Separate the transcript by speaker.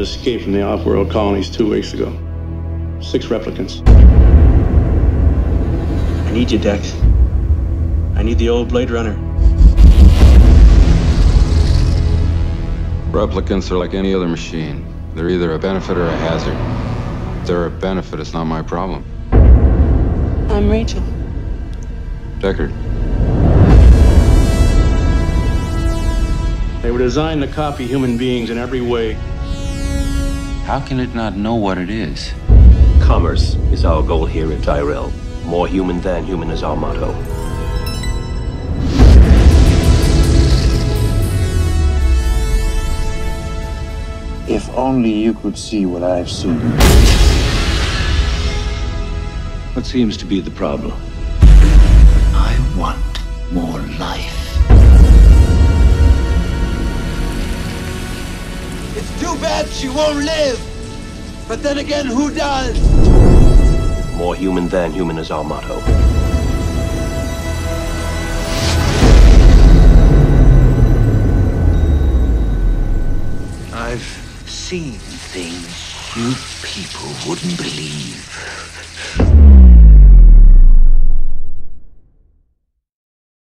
Speaker 1: escaped from the off-world colonies 2 weeks ago. 6 replicants.
Speaker 2: I need you, Dex. I need the old Blade Runner.
Speaker 3: Replicants are like any other machine. They're either a benefit or a hazard. If they're a benefit, it's not my problem.
Speaker 4: I'm Rachel.
Speaker 3: Deckard.
Speaker 1: They were designed to copy human beings in every way.
Speaker 3: How can it not know what it is?
Speaker 5: Commerce is our goal here at Tyrell. More human than human is our motto.
Speaker 6: If only you could see what I've seen.
Speaker 5: What seems to be the problem?
Speaker 7: I want more life.
Speaker 8: It's too bad she won't live. But then again, who does?
Speaker 5: More human than human is our motto.
Speaker 7: I've seen things you people wouldn't believe.